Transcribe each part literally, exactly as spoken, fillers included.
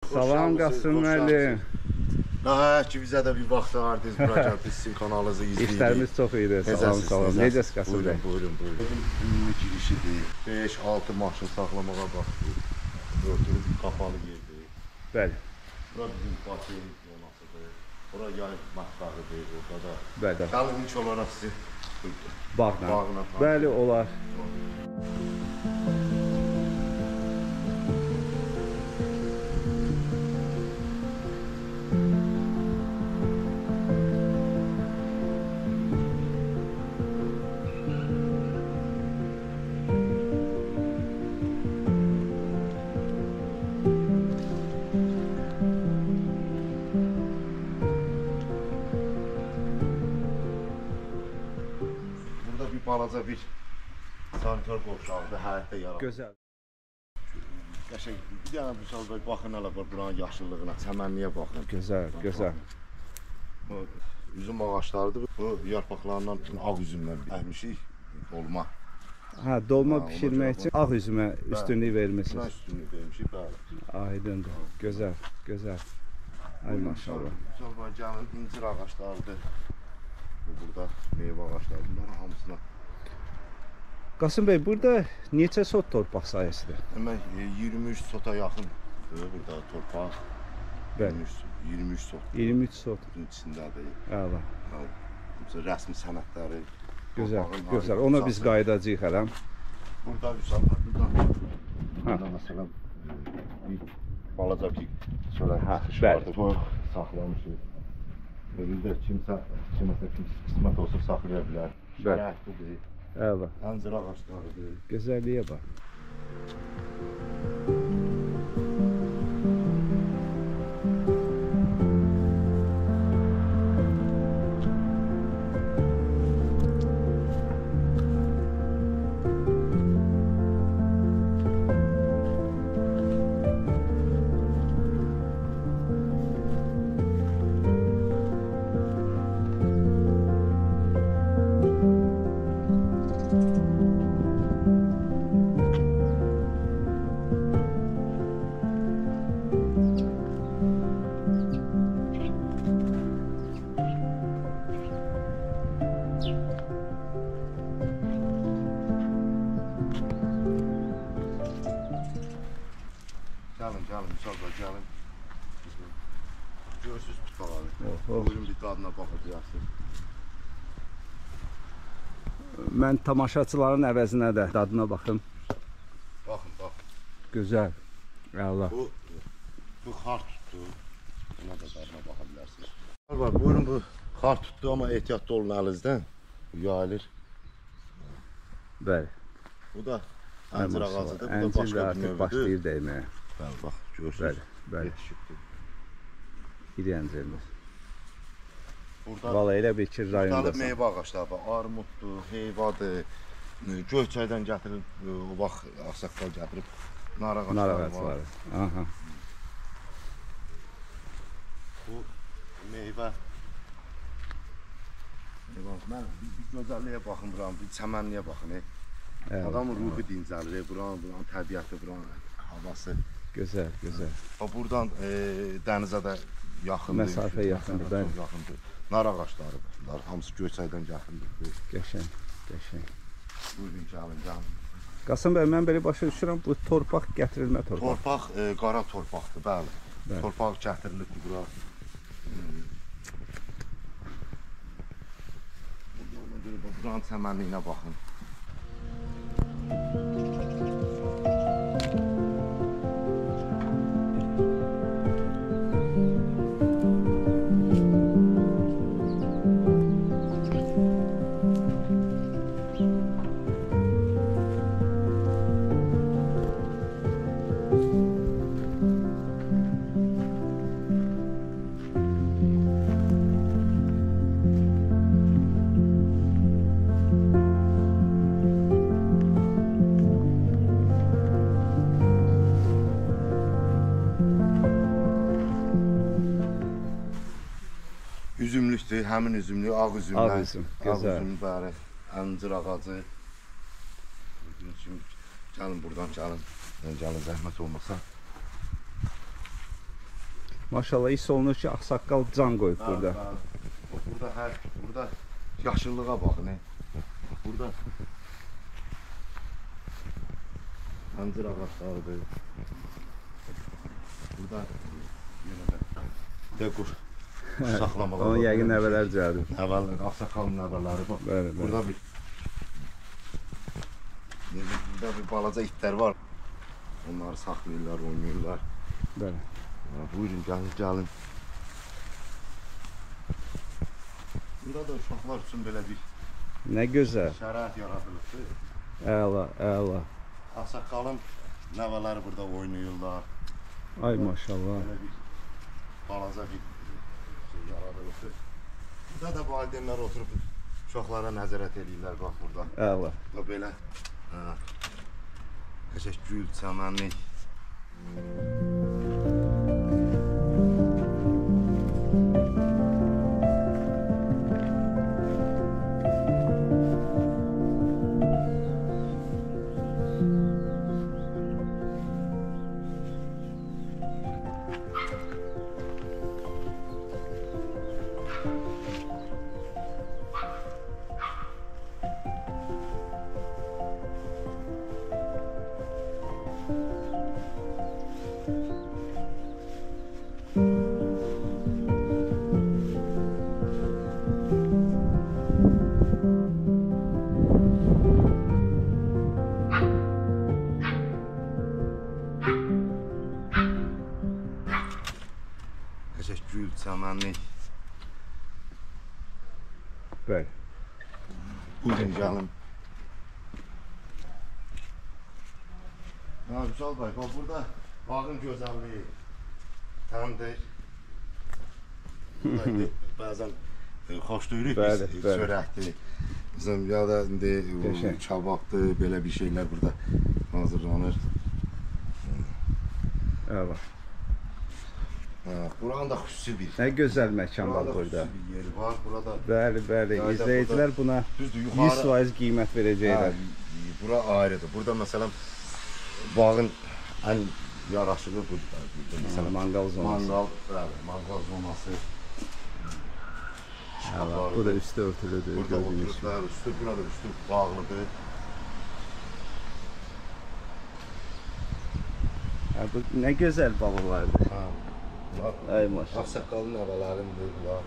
Salam Qasım müəllim. Nəhayət ki, bizə də bir vaxt ayırdınız bura gəlib biz sizin kanalınızı izləyirik. İşlərimiz çox idi. Salam, salam. Necəsiz Qasım bəy? Buyurun, buyurun, buyurun. Ünlü girişidir. beş altı maşın saxlamağa baxdı. Örtülü qapalı yerdir. Bəli. Bura bizim basen zonasıdır. Bura yay mətbəxidir orada da. Bəli. Gəlin ilk olaraq sizi Bağla. Bağla. Bəli, olar. Balaca bir sanitar qovşağıdır, həyətdə yaranır. Gözəl. Qəşəng, bir dənə bu sazda baxın hələ var, buranın yaşıllığına, çəmənliyə baxın. Gözəl, gözəl. Bu üzüm ağaçlarıdır, bu yarpaqlarından ağ üzümdən əhmişik, dolma. Hə, dolma pişirmək üçün ağ üzümə üstünlük vermişsiniz. Buna üstünlük vermişik, bəli. Aydındır, gözəl, gözəl. Ay maşallah. Sonra gəlin incir ağaçlarıdır. Burada meyvə ağaçları, bunların hamısına. Qasım bəy, burada neçə sot torpaq sayəsidir? Demək, iyirmi üç sota yaxındır burada torpaq. Bəli. iyirmi üç sot. iyirmi üç sot. Bunun içindədir. Əla. Rəsmi sənədləri. Gözəl, gözəl. Ona biz qayıdacağıq hələm. Burada Vüsal, burada məsələn bir balaca bir çörək vardır. Bu saxlamışıq. Bizdə kimsə, kiməsə qismət olsa saxlaya bilər. Şərəklidir. Əla. Əncir ağaçlarıdır. Gözəlliyə bax. Gəlin, gəlin, Müsabqa, gəlin. Görürsünüz tutmaları. Oho. Buyurun bir dadına baxacaqsınız. Mən tamaşaçıların əvəzinə də dadına baxım. Baxın, baxın. Gözəl. Əla. Bu, bu xar tutdu. Buna da dadına baxa bilərsiniz. Var, buyurun bu xar tutdu, amma ehtiyatlı olun əlinizdən. Bu yayılır. Bəli. Bu da əncir ağacıdır. Bu da Əncir başqa də bir artıq növüdür. başlayır dəyməyə. Bəli, bax, görürsünüz. Bəli, bəli. Yetişibdir. İri əncirdir. Burada Valla elə bir ki, rayondasan. meyvə ağaçları var, armuddur, heyvadır. Göyçaydan gətirib, o vaxt ağsaqqal gətirib nar ağaçları Nar var. ağaçları. Aha. Bu meyvə. Mən bir gözəlliyə baxın buranın, bir çəmənliyə baxın. Evet. Adamın ruhu dincəlir, buranın, buranın təbiəti, buranın havası. Gözəl, gözəl. Buradan e, dənizə də yaxındır. Məsafə yaxındır, bəli. Çox yaxındır. Nar ağaçları bunlar, hamısı Göyçaydan gətirilib. Qəşəng, qəşəng. Buyurun, gəlin, gəlin. Qasım bəy, mən belə başa düşürəm, bu torpaq gətirilmə torpaq. Torpaq e, qara torpaqdır, bəli. Bəli. Torpaq gətirilib bura. Buranın çəmənliyinə baxın. Üzümlükdür, həmin üzümlük, ağ üzümlər. Ağ üzüm, gözəl. Ağ üzüm, bəli, əncir ağacı. Gəlin buradan, gəlin. Gəlin, zəhmət olmasa. Maşallah hiss olunur ki ağsaqqal can qoyub burada. Bəli, bəli. Burada hər, burada yaşıllığa baxın. he. Burada Ancır ağaçlarıdır. Burada yenə də dekur saxlamalar. Onun yəqin nəvələr cəlib. Nəvələr, ağsaqqalın nəvələri bax. Bəli, bəli. Burada bir burada bir balaca itlər var. Onları saxlayırlar, oynayırlar. Bəli. Ha, buyurun, gəlin, gəlin. Burada da uşaqlar üçün belə bir Nə gözəl. şərait yaradılıbdır. Əla, əla. Ağsaqqalın nəvələri burada oynayırlar. Ay maşallah. Belə bir balaca bir şey yaradılıbdır. Burada da valideynlər oturub uşaqlara nəzarət edirlər bax burada. Əla. Da belə. Ha. Qəşəng gül, çəmənlik. Qəşəng gül, çəmənlik. Bəli. Buyurun, gəlin. Ha, Vüsal bəy, bax burada bağın gözəlliyi təmdir. Bəzən xoş duyuruq Bəli, biz, bəli. çörəkdir. Bizim ya da indi Qəşəng. kababdır, belə bir şeylər burada hazırlanır. Əla. Ha, buranın da xüsusi bir, Nə gözəl məkan var burada burada. xüsusi bir yeri var. Burada Bəli, bəli. Yayda İzləyicilər buna düzdür, yüz yuxarı faiz qiymət Ha, verəcəklər. bura ayrıdır. Burada məsələn bağın ən yaraşığı burada. Məsələn Manqal zonası. manqal, bəli, manqal zonası. Əla. Bu da üstü örtülüdür. Burada Gördüyünüz kimi. otururlar, üstü burada üstü bağlıdır. Ha, bu nə gözəl balalardır. Ha. bunlar Ay maşallah. Ağsaqqalın nəvələrindir bunlar.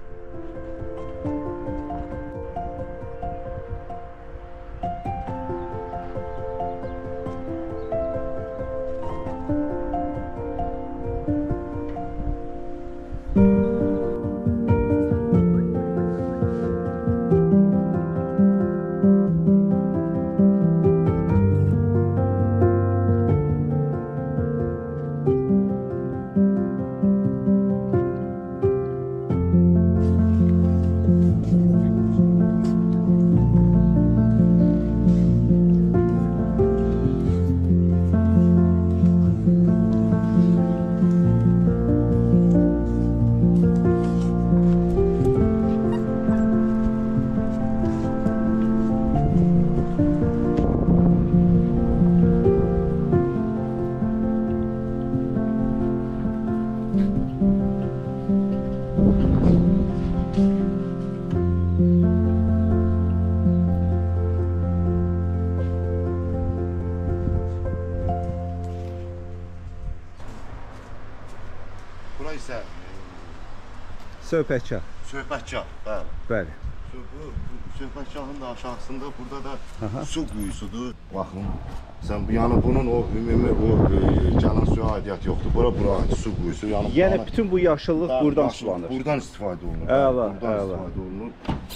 Bura isə Söhbətçi. söhbətgah, bəli. Bəli. Bu, bu söhbətgahın da aşağısında burada da Aha. su quyusudur. Baxın, sən bu yəni bunun o ümumi o e, gələn suya aidiyyəti yoxdur. Bura bura aid su quyusu. Yəni Yəni buranı- bütün bu yaşıllıq buradan Yaxşı, sulanır. Buradan istifadə olunur. Əla, Buradan əla. istifadə olunur.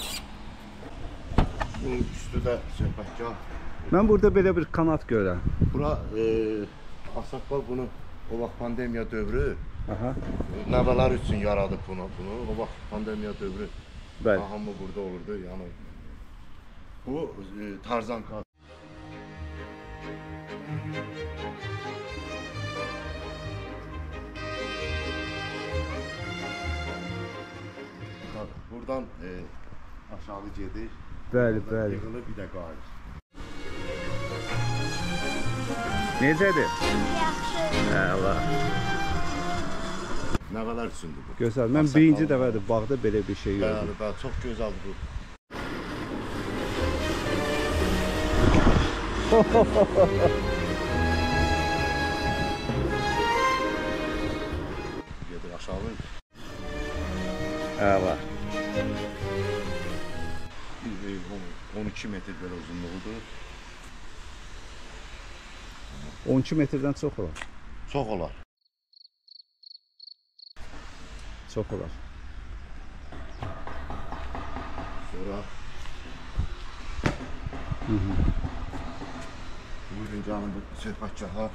Bunun üstü də söhbətgah. Mən burada belə bir kanat görürəm. Bura e, Ağsaqqal bunu o vaxt pandemiya dövrü Aha. nəvələr üçün yaradıb bunu. Bunu o vaxt pandemiya dövrü Bəli. hamı burada olurdu. Yəni bu e, Tarzan kart. Buradan e, aşağı gedir. Bəli, Oradan bəli. Yığılır bir də qayıdır. Necədir? Yaxşı. Əla. Nəvələr üçündür bu. Gözəl. Mən birinci dəfədir bağda belə bir şey gördüm. Bəli, bəli, çox gözəldir bu. Gedir aşağı. Əla. on iki metr belə uzunluğudur. on iki metrdən çox olar. Çox olar. Çox olar. Sonra Hı -hı. buyurun canım bu söhbətgaha.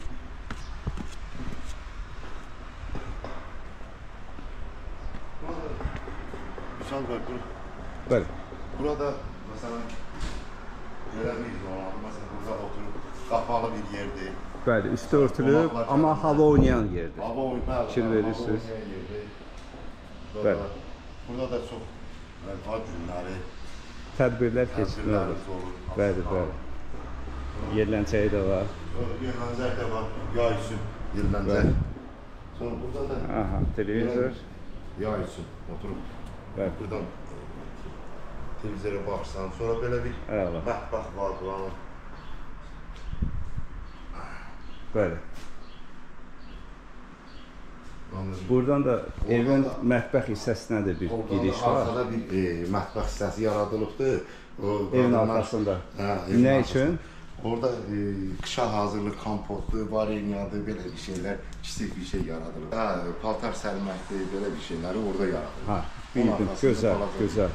Misal var bur. Bəli. Burada mesela neler miydi normalde? Mesela burada oturup kapalı bir yerde. Bəli, üstü örtülüb, amma hava oynayan yerdir. Hava oynayan, Fikir verirsiniz. Burada, Bəli. burada da çok yani, ad günləri, Tədbirlər keçirilir. tədbirlərimiz olur. Bəli, bəli. Yerləncəyi də var. Sonra yerləncək də var, yay üçün yerləncək. Sonra burada da Aha, televizor. yay üçün oturup Bəli. buradan televizora baxsan, sonra belə bir Əla. mətbəx var buranın. Bəli. Anladım. Buradan da evin da- mətbəx hissəsinə də bir Oradan giriş da var. Arkada bir e, mətbəx hissəsi yaradılıbdır. O, Evin qadınlar- arxasında. Hə, evin Nə arxasında. üçün? Orada e, qışa hazırlıq kompotdur, varenyadır, belə bir şeylər, kiçik bir şey yaradılır. Hə, paltar sərməkdir, belə bir şeyləri orada yaradılır. Ha, Onun bildim. arxasında Gözəl, balaca- gözəl.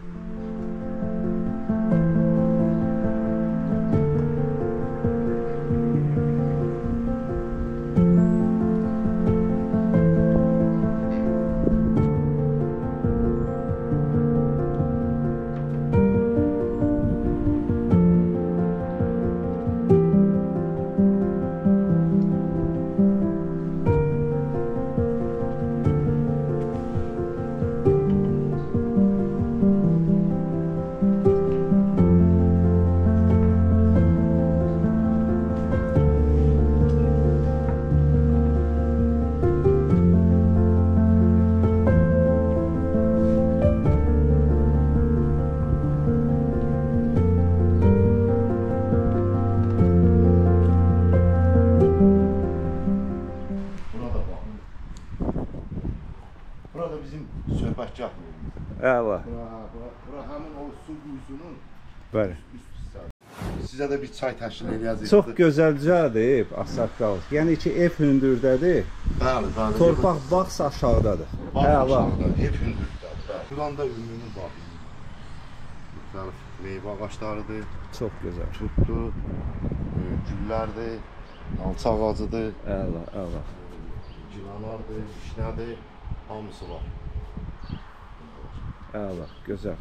Burada baxın. Burada bizim söhbətgah yerimiz. Əla. Bura, bura, bura həmin o su quyusunun Bəli. üst hissəsi. Sizə də bir çay təşkil eləyəcəyik. Çox gözəlcədir, Ağsaqqal. Yəni ki, ev hündürdədir. Bəli, bəli. Torpaq bağsa aşağıdadır. Bağ Əla. aşağıda, hep hündürdədir. Bəli. Buran da ümumi bağ. Müxtəlif meyvə ağaclarıdır, Çox gözəl. tutdur, e, güllərdir, alça ağacıdır, Əla, əla. gilanlardır, vişnədir, hamısı var. Əla, gözəl.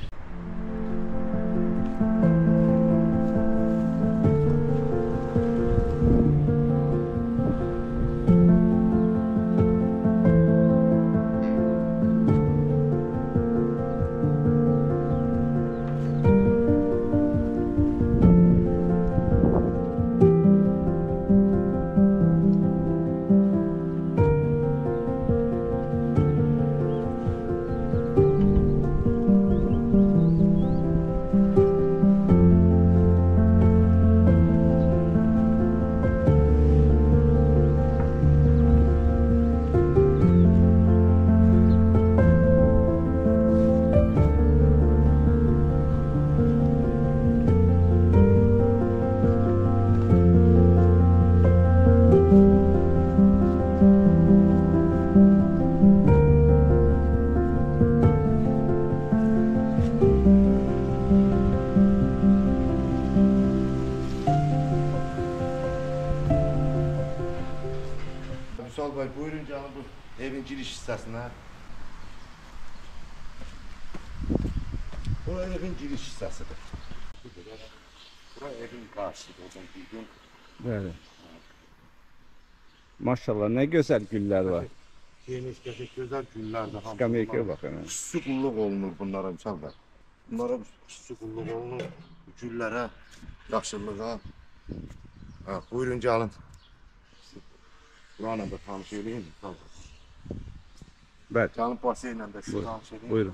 Müsal Bey, buyurun canım bu evin giriş hissəsinə. Bura evin giriş hissəsidir. Bura evin qarşısıdır, oradan girdin. Bəli. Maşallah, nə gözəl güllər var. Geniş, qəşəng, gözəl güllərdir. Skameykaya bax həmin. Xüsusi qulluq olunur bunlara Müsal Bey. Bunlara xüsusi qulluq olunur. Güllərə, yaşıllığa. Ha, buyurun gəlin. Buranla da tanış eləyin. Bəli. Canım basenlə də sizi Buyurun. tanış edeyim. Buyurun.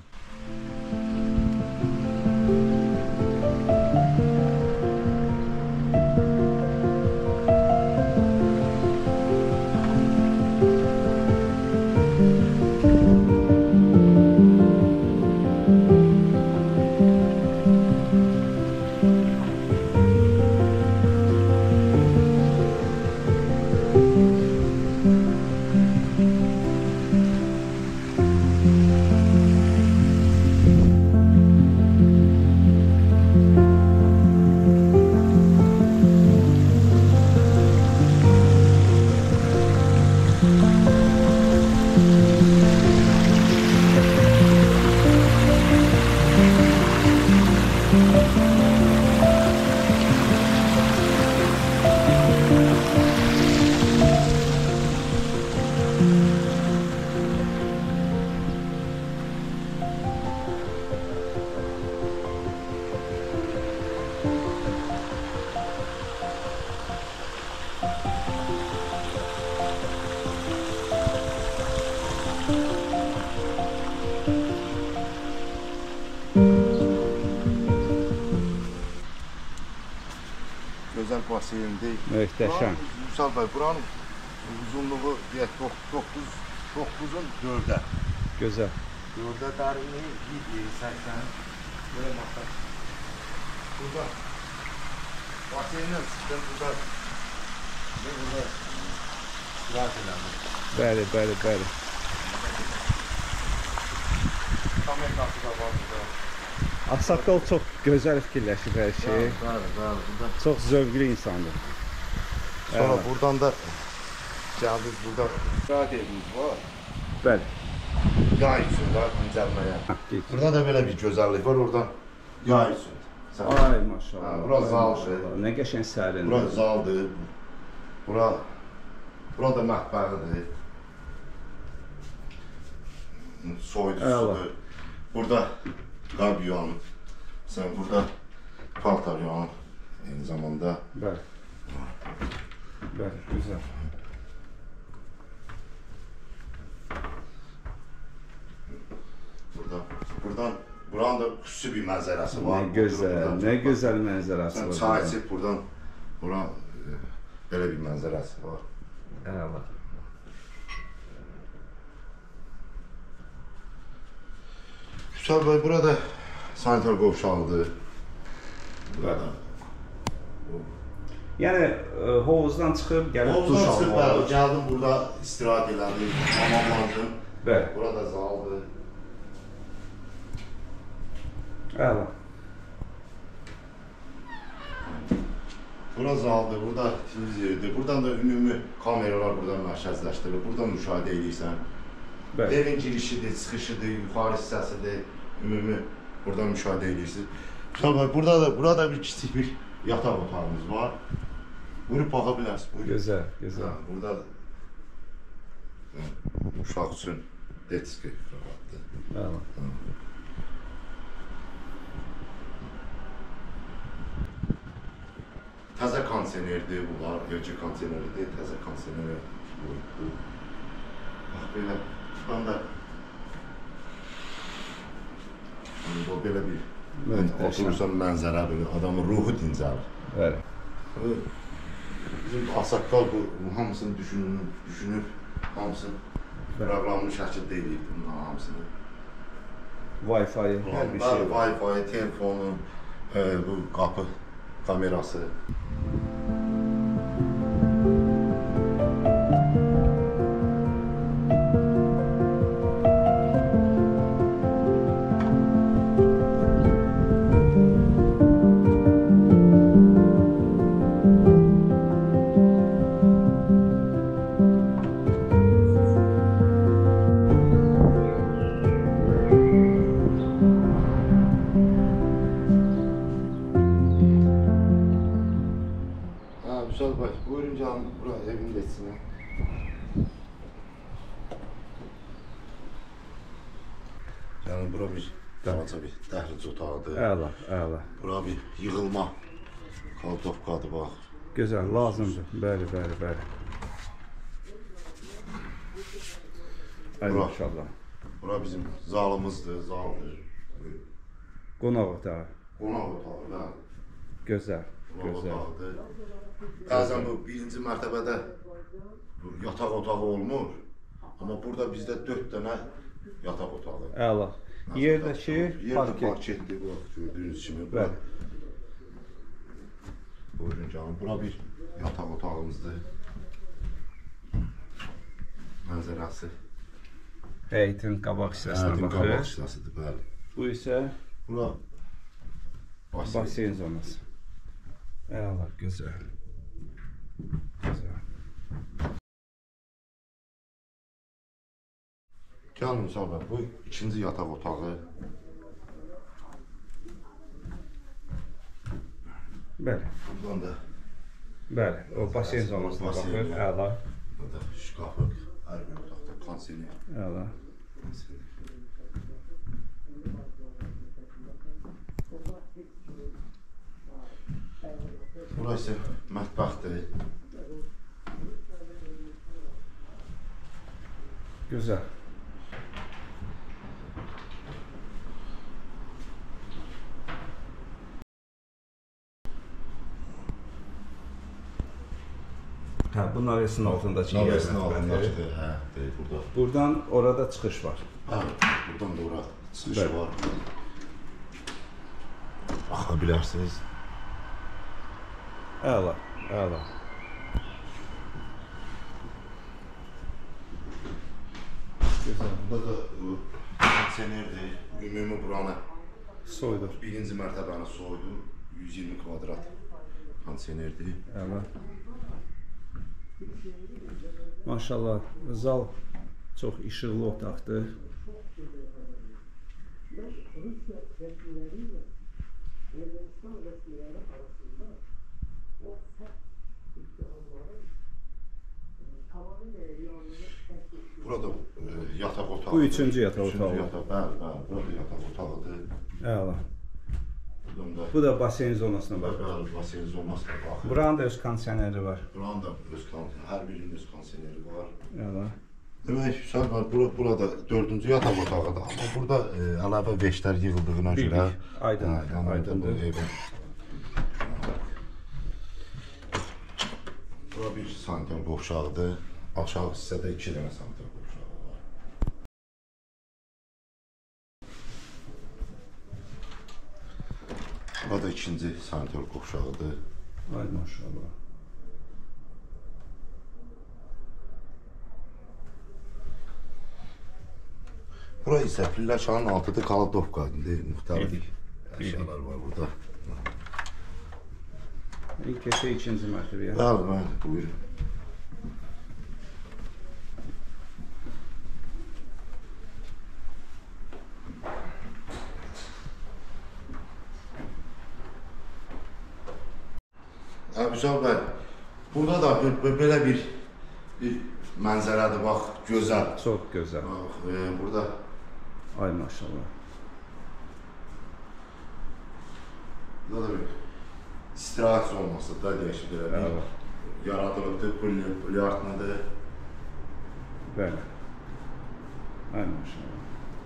Gözəl basendir. Möhtəşəm. Vüsal bəy, buranın uzunluğu deyək doqquzun dördə. Gözəl. dördə dərinliyi səksən. Belə baxaq. Burada basenlə çıxdım, burada və burada istirahat elədim. Bəli, bəli, bəli. Kamerası da var burada. Ağsaqqal çox gözəl fikirləşir hər şey. Bəli, bəli, burada. Çox zövqlü insandır. Sonra Evet. buradan da gəldiniz, burada istirahat evimiz var. Bəli. Yay üçün var, dincəlməyə. Geç. Burada da belə bir gözəllik var, oradan yay üçün. Ay maşallah. Ha, bura ay, zaldır. maşallah. Nə qəşəng sərindir. Bura zaldır. Bura bura da mətbəxidir. Soydu Əla. sudur. Burada qab yuyanır. Sən burada paltar yuyanır. Eyni zamanda Bəli. Bəli, gözəl. burada buradan buranın da xüsusi bir mənzərəsi var. Nə gözəl, nə gözəl mənzərəsi Sən var. çay içib buradan bura e, belə bir mənzərəsi var. Əla. Vüsal bəy, burada sanitar qovşağıdır. Burada. Yəni e, hovuzdan çıxıb gəlib duş Hovuzdan çıxıb almalı. bəli, gəldim burada istirahət elədim, hamamlandım. Bəli. Burada zaldır. Əla. Bura zaldır, burada televizordur. Buradan da ümumi kameralar buradan mərkəzləşdirilir. Buradan müşahidə edirsən. Bəli. Evin girişidir, çıxışıdır, yuxarı hissəsidir. Ümumi buradan müşahidə edirsiniz. Vüsal bəy, burada da burada bir kiçik bir yataq otağımız var. Buyurub baxa bilərsiniz. Buyurun. Gözəl, gözəl. Ha, burada ha, uşaq üçün detski kravatdır. Əla. Təzə kondisionerdir bunlar, evci kondisionerdir, təzə kondisioner bu. Bax belə, buradan da bu belə bir Möhtəşəm. oturursan mənzərə belə, adamın ruhu dincəlir. Bəli. Bizim Ağsaqqal bu hamısını düşünür, düşünüb, hamısını proqramlı şəkildə eləyib bunların hamısını. Wi-Fi, hər bir şey var. Wi-Fi, telefonu, e, bu qapı kamerası. Vüsal bəy, buyurun canım, bura evin geçsin. Yani bura bir balaca bir dəhliz otağıdır. Əla, əla. Bura bir yığılma kaltovkadır bax. Gözəl, lazımdır. Bəli, bəli, bəli. Ay Bura. maşallah. Bura bizim zalımızdır, zaldır. Qonaq otağı. Qonaq otağı, bəli. Gözəl, Qonaq gözəl. otağıdır. Bəzən bu birinci mərtəbədə bu yataq otağı olmur. Amma burada bizdə dörd dənə yataq otağı. Əla. Yerdəki Yerdə parket. parketdir, bu gördüyünüz kimi. Bəli. Buyurun canım, bura bir yataq otağımızdır. Mənzərəsi. Həyətin qabaq hissəsinə Həyətin qabaq baxır. hissəsidir, bəli. Bu isə Bura basen. basen zonası. Əla, gözəl. Gözəl. Gəlin Müsal bəy, bu ikinci yataq otağı. Bəli. Buradan da Bəli, o basen zonasına Basen baxır. var. Əla. burada şkafı, hər bir otaqda kondisioner. Əla. kondisioner. Bura isə mətbəxdir. Gözəl. Hə, bu navesin altındakı Navesin yerdir. altındakıdır, hə, deyil burada. Buradan orada çıxış var. Bəli, buradan da ora çıxışı Bəli. var. Baxa bilərsiniz. Əla, əla. Gözəl. Burada da bu kondisionerdir. Ümumi buranı Soydur. birinci mərtəbəni soydu. yüz iyirmi kvadrat kondisionerdir. Əla. Maşallah, zal çox işıqlı otaqdır. Burada e, yataq otağı. Bu üçüncü yataq Üçüncü otağı. yataq, bəli, bəli. Burada yataq otağıdır. Əla. Buradan da Bu da basen zonasına bax. bəli, basen zonası da baxır. Buranın da öz kondisioneri var. Buranın da öz kondisioneri, hər birinin öz kondisioneri var. Əla. Demək, Hüseyin var, bura, burada dördüncü yataq otağıdır. Amma burada e, əlavə veşlər yığıldığına Bildik, görə... aydındır, Hə, yəni aydındır. bu evin... Bura bir sanitar qovşağıdır. Aşağı hissədə iki dənə sanitar qovşağı var. Bura da ikinci sanitar qovşağıdır. Ay maşallah. Bura isə pilləkanın altıdır, kaladovka. İndi müxtəlif Bildik, əşyalar var burada. İlk keçək ikinci mərtəbəyə. Bəli, bəli, buyurun. Əbüzal bəy, burada da b- b- belə bir, bir mənzərədir, bax, gözəl. Çox gözəl. Bax, e, burada Ay maşallah. burada da bir istirahət zonası da deyək ki, belə bir Evet. yaradılıbdır, bilyardlıdır. Bəli. Ay maşallah.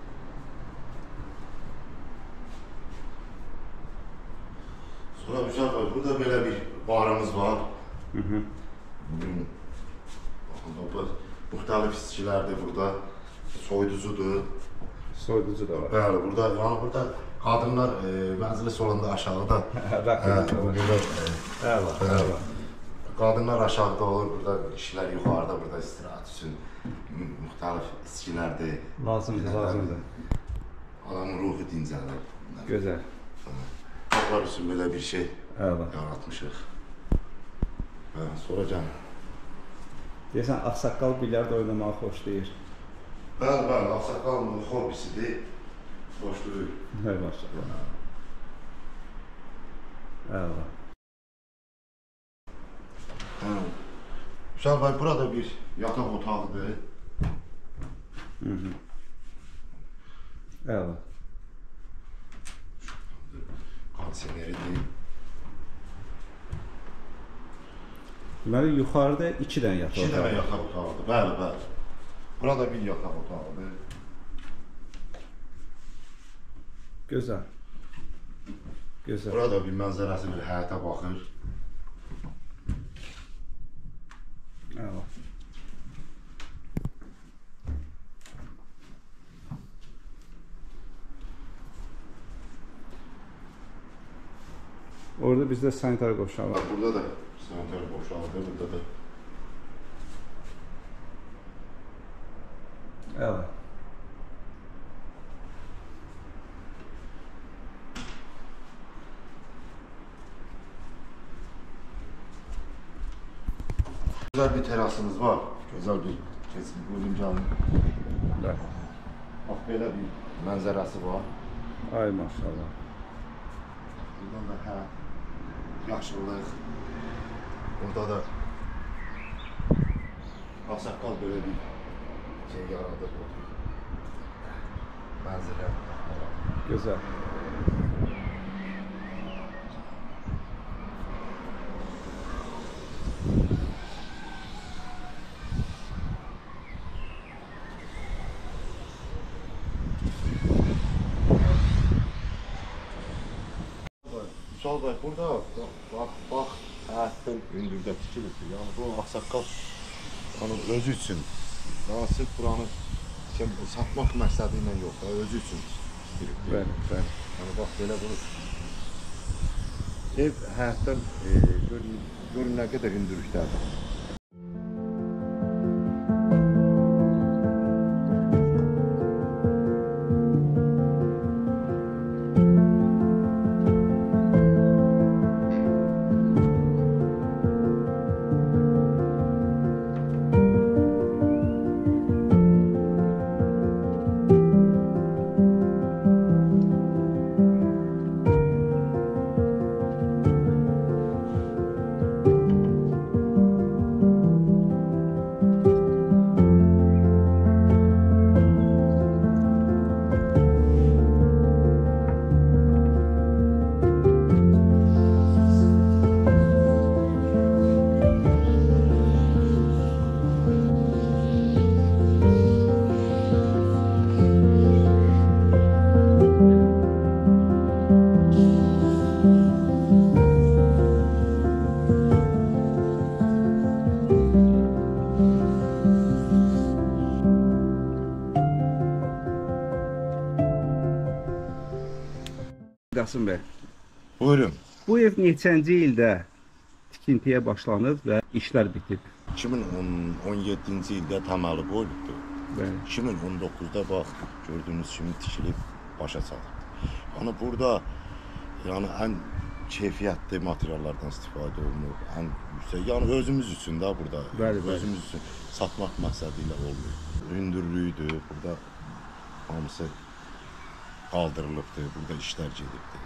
Sonra Hüseyin bəy, burada belə bir barımız var. Hı hı. Bugün baxın, bu müxtəlif istikilərdir burada, soyuducudur. Soyuducu da var. Bəli, burada, yəni burada qadınlar e, məclis olanda aşağıda. Rakı da var. burada, e, Əla, əla. qadınlar aşağıda olur, burada kişilər yuxarıda, burada istirahət üçün mü- müxtəlif istikilərdir. Lazımdır, lazımdır. Adamın ruhu dincəlir. Gözəl. Uşaqlar üçün belə bir şey Əla. yaratmışıq. Hə, sonra gəl. Deyəsən, ağsaqqal bilyard oynamağı xoşlayır. Bəli, bəli, ağsaqqalın hobisidir. Xoşlayır. Hay maşallah. Əla. Hə. Hüseyin bəy, burada bir yataq otağıdır. Hı hı. Əla. Kondisioneridir. Deməli, yuxarıda iki dənə yataq İki dənə otağı var. yataq otağıdır. Bəli, bəli. Burada bir yataq otağıdır. Gözəl. Gözəl. Burada bir mənzərəsi, bir həyata baxır. Əla. Orada bizdə sanitar qovşağı var. Burada da sanitar qovşağıdır, burada da. Əla. Güzel bir terasımız var. Güzel bir kesin buyurun canım. Bəli. Bax belə bir mənzərəsi var. Ay maşallah. Buradan da hə, yaşıllıq. Burada da ağsaqqal böyle bir şey yaradır. Mənzərə. Gözəl. Vüsal bəy, burada bax, bax, həyatın hündürdə tikilibdir. Yəni bu ağsaqqal yəni, özü üçün, yəni sırf buranı kim, satmaq məqsədi ilə yox, da, özü üçün tikilibdir. Bəli, bəli. Yəni bax belə bunu ev həyatdan e, görün, görün nə qədər hündürlükdədir. Qasım bəy, Buyurun. bu ev neçənci ildə tikintiyə başlanıb və işlər bitib? iki min on yeddinci ildə təməli qoyulubdur. Bəli. iki min on doqquzda bax, gördüyünüz kimi tikilib başa çatıb. Yəni burada yəni ən keyfiyyətli materiallardan istifadə olunur, ən yüksək. Yəni özümüz üçün də burada, Bəli, bəli. özümüz üçün satmaq məqsədi ilə olmuyor. Hündürlüyüdür, burada hamısı qaldırılıbdır, burada işlər gedibdir.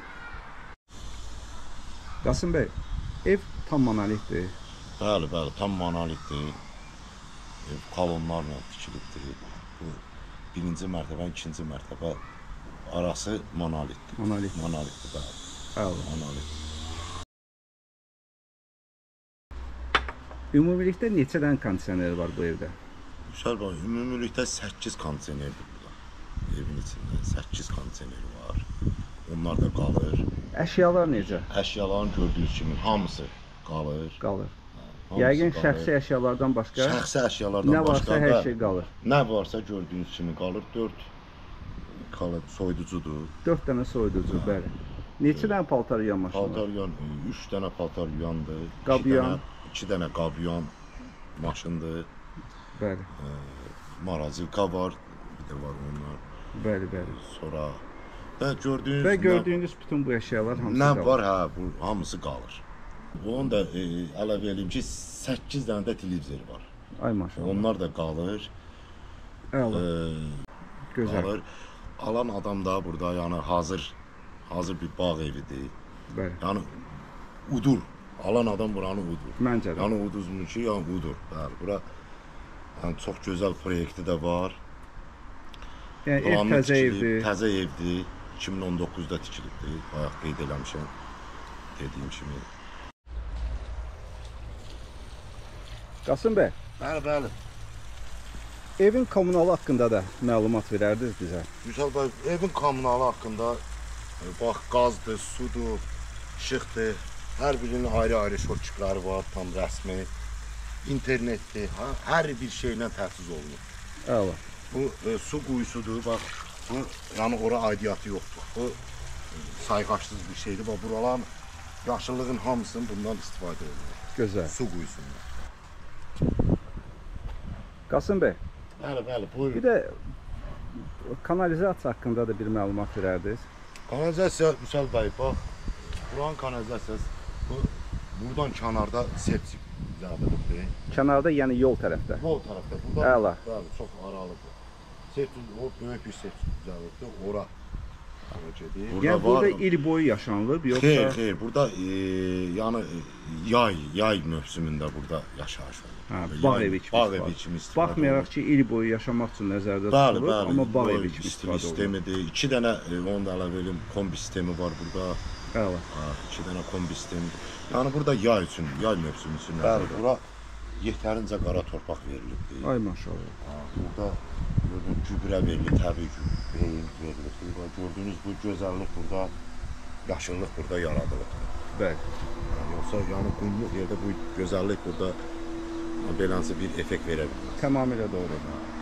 Qasım bəy, ev tam monolitdir. Bəli, bəli, tam monolitdir. Ev kolonlarla tikilibdir. Bu birinci mərtəbə, ikinci mərtəbə arası monolitdir. Monolit. Monolitdir, bəli. Əla. Monolit. Ümumilikdə neçə dənə kondisioner var bu evdə? Vüsal bəy, ümumilikdə səkkiz kondisionerdir burada. Evin içində səkkiz kondisioner var. Onlar da qalır. Əşyalar necə? Əşyaların gördüyünüz kimi hamısı qalır. Qalır. Hamısı Yəqin qalır. şəxsi əşyalardan başqa Şəxsi əşyalardan nə varsa başqa hər da şey qalır. nə varsa gördüyünüz kimi qalır. dörd qalır, soyuducudur. dörd dənə soyuducu, bəli. Neçə dənə paltar yuyan maşını var? Paltar yuyan, üç dənə paltar yuyandır. Qabyan. iki dənə qabyan maşındır. Bəli, Marazilka var, bir də var onlar. bəli, bəli. Sonra və gördüyünüz Və nə- gördüyünüz bütün bu əşyalar hamısı Nə qalır. var hə, bu hamısı qalır. Onu da e, əlavə eləyim ki, səkkiz dənə də televizor var. Ay maşallah. Onlar da qalır. E, Əla, gözəl. qalır. Alan adam da burada yəni hazır hazır bir bağ evidir. Bəli. Yəni udur. Alan adam buranı udur. Məncə də. Yəni uduzmuş ki, yəni udur. Bəli, bura yəni çox gözəl proyekti də var. Yəni ev Planlı təzə tikilib, evdir. Təzə evdir. iki min on doqquzda tikilibdir. Bayaq qeyd eləmişəm. Dediyim kimi. Qasım bəy, Bəli, bəli. evin kommunalı haqqında da məlumat verərdiniz bizə. Vüsal bəy, evin kommunalı haqqında Bax, qazdır, sudur, işıqdır. Hər birinin ayrı-ayrı şortçukları var, tam rəsmi. İnternetdir, ha, hər bir şeylə təchiz olunur. Əla. Bu e, su quyusudur, bax, bu yəni ora aidiyyatı yoxdur. Bu e, sayğaçsız bir şeydir. Bax, buraların yaşıllığın hamısının bundan istifadə olunur. Gözəl. Su quyusundan. Qasım bəy, Bəli, bəli, buyurun. bir də kanalizasiya haqqında da bir məlumat verərdiniz. Kanalizasiya, Vüsal bəy, bax, buranın kanalizasiyası, bu, buradan kənarda septik zəbədir. Kənarda, yəni yol tərəfdə. Yol tərəfdə, buradan, Əla. bəli, çox aralıdır. Septik, o böyük bir septik zəbədir, ora. Burada Yəni burada var. il boyu yaşanılıb, yoxsa? Xeyr, xeyr, burada e, yəni yay, yay mövsümündə burada yaşayış olur. Hə, bağ Yay- evi kimi bağ istifadə. evi kimi istifadə Baxmayaraq olunur. ki, il boyu yaşamaq üçün nəzərdə Bəli, tutulur, bəli. amma bağ bu evi kimi istifadə istifadə olunur. sistemidir. İki dənə e, onu da əlavə edim, kombi sistemi var burada. Əla. Ha, iki dənə kombi sistemi. Yəni burada yay üçün, yay mövsümü üçün. Bəli, bura yetərincə qara torpaq verilibdir. Ay maşallah. Ha, burada gördüyünüz gübrə verilir, təbii gübrə verilir. Burada gördüyünüz bu gözəllik burada, yaşıllıq burada yaradılıbdır. Bəli. Yəni, yoxsa yəni qumluq yerdə bu gözəllik burada beləncə bir effekt verə bilməz. Tamamilə doğru.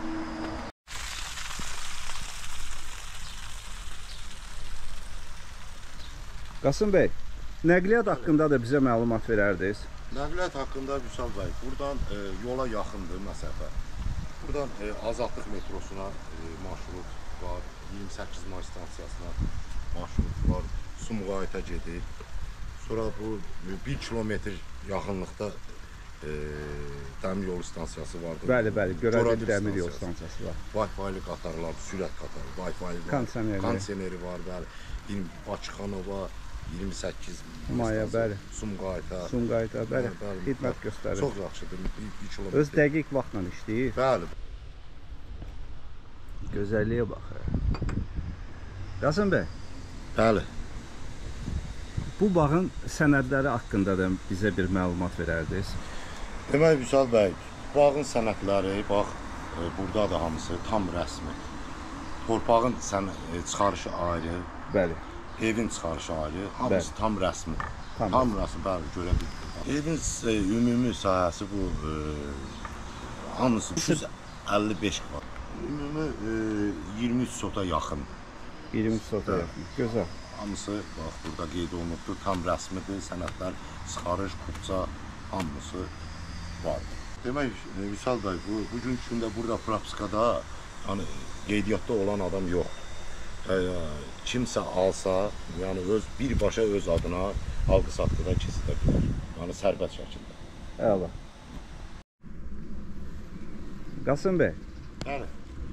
Qasım bəy, nəqliyyat haqqında da bizə məlumat verərdiniz. Nəqliyyat haqqında Vüsal bəy, buradan e, yola yaxındır məsafə. Buradan e, Azadlıq metrosuna e, marşrut var, iyirmi səkkiz may stansiyasına marşrut var, Sumqayıta gedir. Sonra bu bir kilometr yaxınlıqda e, dəmir yolu stansiyası vardır. Bəli, bəli, görəli Gorabil dəmir yol stansiyası. stansiyası var. Wi-Fi-li qatarlar, sürət qatarı, Wi-Fi var, Kondisioneri. kondisioneri var, bəli. Bakıxanova, iyirmi səkkiz Maya, bəli. Sumqayıta. Sumqayıta, bəli, Bəli, bəli. xidmət göstərir. Çox yaxşıdır, bir, bir kilometr. Öz dəqiq vaxtla işləyir. Bəli. Gözəlliyə bax. Qasım bəy, Bəli. bu bağın sənədləri haqqında da bizə bir məlumat verərdiniz. Demək Vüsal bəy, bağın sənədləri, bax, e, burada da hamısı tam rəsmi. Torpağın sən e, çıxarışı ayrı, Bəli. evin çıxarışı ayrı, hamısı Bəli. tam rəsmi. Tam Tam rəsmi, bəli, görə bilirsiniz. Evin e, ümumi sahəsi bu e, hamısı üç yüz əlli beş kvadrat. Ümumi e, iyirmi üç sota yaxın. iyirmi üç sota yaxın. Gözəl. Hamısı bax burada qeyd olunubdur, tam rəsmidir, sənədlər, çıxarış, kupça, hamısı var. Demək, e, Vüsal bəy, bu bugünkü gündə burada propiskada yəni qeydiyyatda olan adam yox. E, kimsə alsa, yəni öz birbaşa öz adına alqı-satqıdan kesilə bilər. Yəni sərbəst şəkildə. Əla. Qasım bəy, Bəli.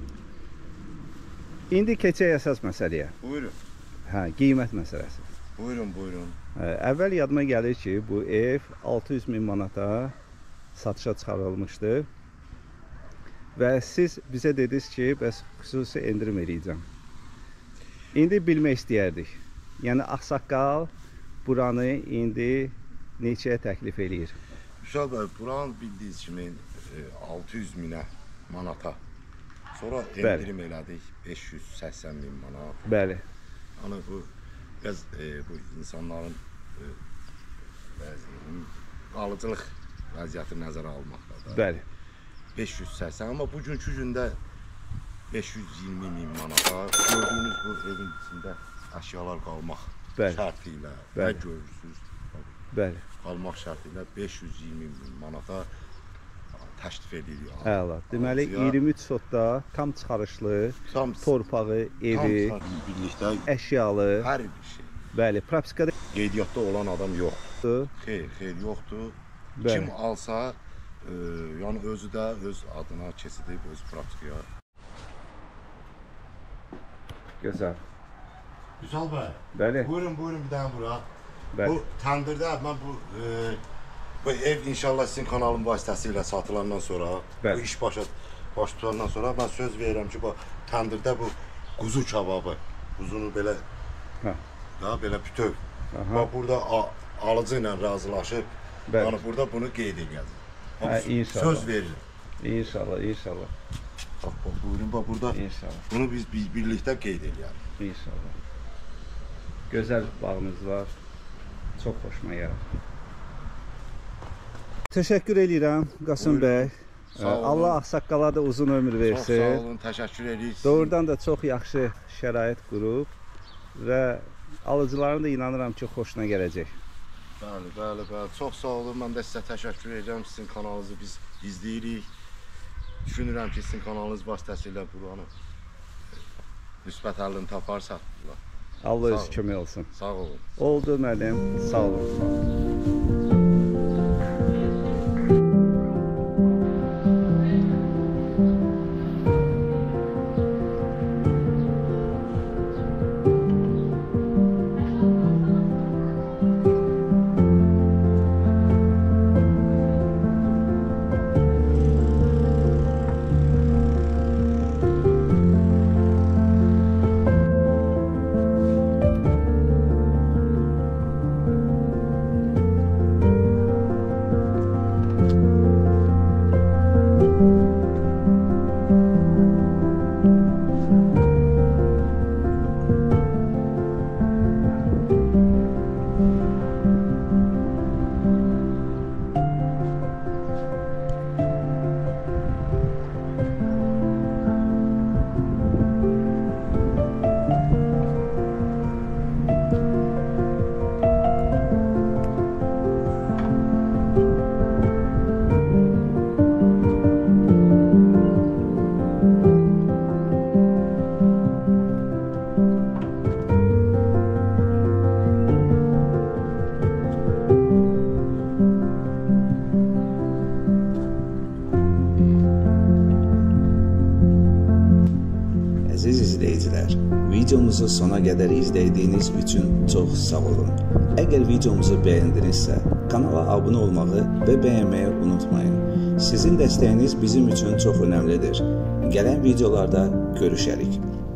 indi keçək əsas məsələyə. Buyurun. Hə, qiymət məsələsi. Buyurun, buyurun. Hə, əvvəl yadıma gəlir ki, bu ev altı yüz min manata satışa çıxarılmışdı. Və siz bizə dediniz ki, bəs xüsusi endirim eləyəcəm. İndi bilmək istəyərdik. Yəni ağsaqqal buranı indi neçəyə təklif eləyir? Vüsal bəy, buranın bildiyiniz kimi e, altı yüz minə manata. Sonra endirim elədik beş yüz səksən min manat. Bəli. Yəni bu biraz e, bu insanların e, bəzi alıcılıq vəziyyəti nəzərə almaqda da. Bəli. beş yüz səksən, amma bugünkü gündə beş yüz iyirmi min manata gördüyünüz bu evin içində əşyalar qalmaq Bəli. şərti ilə və Bəli. görürsüz Bəli. qalmaq şərti ilə beş yüz iyirmi min manata təklif edilir. Əla. Deməli Alıcıya iyirmi üç sotda tam çıxarışlı, tam torpağı, evi, tam birlikdə əşyalı, hər bir şey. bəli, propiskada Qeydiyyatda olan adam yoxdur. yoxdur. Xeyr, xeyr yoxdur. Bəli. Kim alsa, e, yəni özü də öz adına keçidib öz praktikaya. Gözəl. Vüsal bəy, Bəli. buyurun, buyurun bir dənə bura. Bəli. Bu təndirdə mən bu e, bu ev inşallah sizin kanalın vasitəsilə satılandan sonra, Bəli. bu iş başa baş tutandan sonra mən söz verirəm ki, bu təndirdə bu quzu kababı, quzunu belə Hə. da belə bütöv. Aha. Bax burada a- alıcı ilə razılaşıb, Bəli. yəni burada bunu qeyd edəcəm. Hə, inşallah. Söz verirəm. İnşallah, inşallah, Bax, bax buyurun, bax burada inşallah, bunu biz, biz birlikdə qeyd edərik. inşallah. gözəl bağınız var. Çox xoşuma gəlir. Təşəkkür edirəm Qasım bəy. Allah ağsaqqala da uzun ömür versin. Çox sağ olun, təşəkkür edirik. Doğrudan da çox yaxşı şərait qurub və alıcıların da inanıram ki, xoşuna gələcək. Bəli, bəli, bəli. Çox sağ olun. Mən də sizə təşəkkür edirəm. Sizin kanalınızı biz izləyirik. Düşünürəm ki, sizin kanalınız vasitəsilə buranı müsbət həllini taparsaq. Allah öz kömək olsun. Sağ olun. Oldu müəllim. Sağ olun. Əziz izləyicilər, videomuzu sona qədər izlədiyiniz üçün çox sağ olun. Əgər videomuzu bəyəndinizsə, kanala abunə olmağı və bəyənməyi unutmayın. Sizin dəstəyiniz bizim üçün çox önəmlidir. Gələn videolarda görüşərik.